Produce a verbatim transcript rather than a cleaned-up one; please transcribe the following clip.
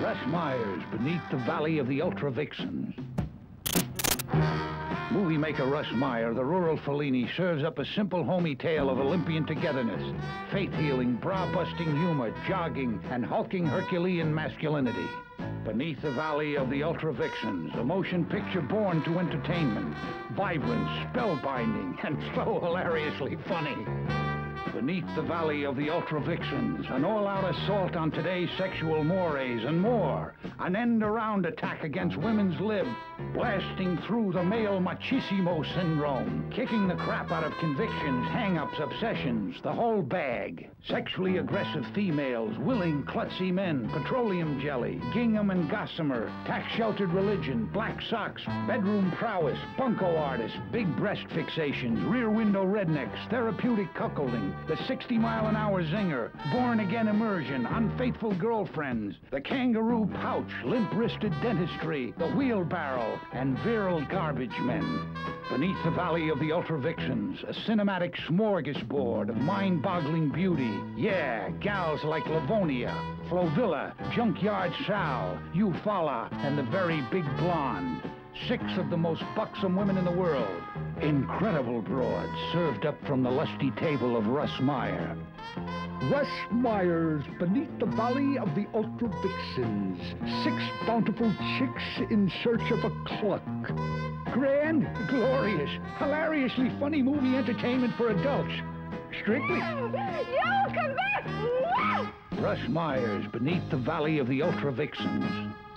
Russ Meyer's Beneath the Valley of the UltraVixens. Movie maker Russ Meyer, the rural Fellini, serves up a simple, homey tale of Olympian togetherness, faith-healing, bra-busting humor, jogging, and hulking Herculean masculinity. Beneath the Valley of the UltraVixens, a motion picture born to entertainment, vibrant, spellbinding, and so hilariously funny. Beneath the Valley of the UltraVixens, an all-out assault on today's sexual mores and more. An end-around attack against women's lib, blasting through the male machismo syndrome, kicking the crap out of convictions, hang-ups, obsessions, the whole bag. Sexually aggressive females, willing, klutzy men, petroleum jelly, gingham and gossamer, tax-sheltered religion, black socks, bedroom prowess, bunco artists, big breast fixations, rear window rednecks, therapeutic cuckolding, the sixty mile an hour zinger, born-again immersion, unfaithful girlfriends, the kangaroo pouch, limp-wristed dentistry, the wheelbarrow, and virile garbage men. Beneath the Valley of the UltraVixens, a cinematic smorgasbord of mind-boggling beauty. Yeah, gals like Livonia, Flovilla, Junkyard Sal, Eufaula, and the very big blonde. Six of the most buxom women in the world. Incredible broads served up from the lusty table of Russ Meyer. Russ Meyer's Beneath the Valley of the UltraVixens. Six bountiful chicks in search of a cluck. Grand, glorious, hilariously funny movie entertainment for adults. Strictly. You come back! Russ Meyer's Beneath the Valley of the UltraVixens.